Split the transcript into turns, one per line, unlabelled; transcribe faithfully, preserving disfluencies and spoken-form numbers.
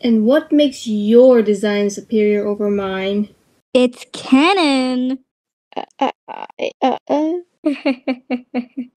And what makes your design superior over mine?
It's canon.
Uh, uh, uh, uh, uh.